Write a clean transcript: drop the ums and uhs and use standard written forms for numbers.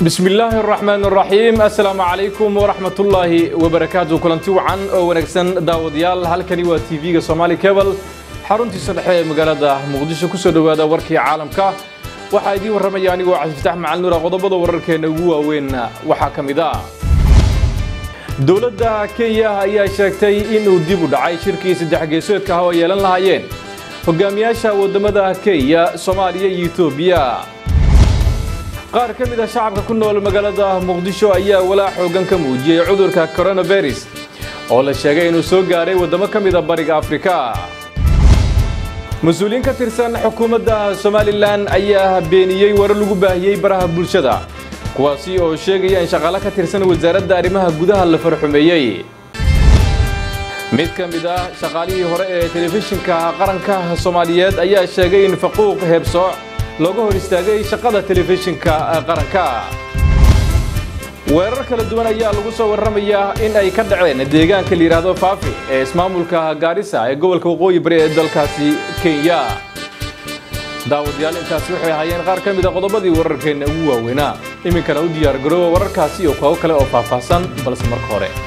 بسم الله الرحمن الرحيم السلام عليكم ورحمة الله وبركاته كلنتي وعن ونكسن داوديال halkani waa TV-ga Somali Cable xaruntii saddexe magaalada Muqdisho ku soo dhawaada warkii caalamka waxa idin waramaya anigoo Cabdifatax Macalin Nuur qodobada wararkeena ugu waaweyn waxa kamid ah dawladda Kenya ayaa sheegtay inuu dib u dhacay shirkii saddex geesoodka ah oo yeelan lahaayeen hogaamiyaasha wadamada Kenya Soomaaliya iyo Itoobiya qaar ka mid ah shacabka ku nool magaalada Muqdisho ayaa walaac xoogan ka muujiyay cudurka coronavirus oo la sheegay inuu soo gaaray wadamo ka mid ah bariga Afrika mas'uuliyiin ka tirsan xukuumadda Somaliland ayaa beeniyay warar lagu baahiyay baraha bulshada kuwaasi oo sheegaya in shaqaale ka tirsan wasaaradda arrimaha gudaha la farxumeeyay mid ka mid ah shaqaalihii hore ee telefishinka qaranka Soomaaliyeed ayaa sheegay in faquuq heebsooc looga hor istaagay shaqada telefishinka qaranka weerar kala duwan ayaa lagu soo waramayaa in ay ka dhaceen deegaanka la yiraahdo Faafi ee ismaamulka Garissa ee gobolka Waqooyi Bari ee dalkaasi Kenya daawadayaal intaas waxay hayeen qaar ka mid ah qodobadii wararkeena ugu waaweynaa iminkana u diyaar garoow wararkaasi iyo kuwa kale oo faahfaahsan balse marka hore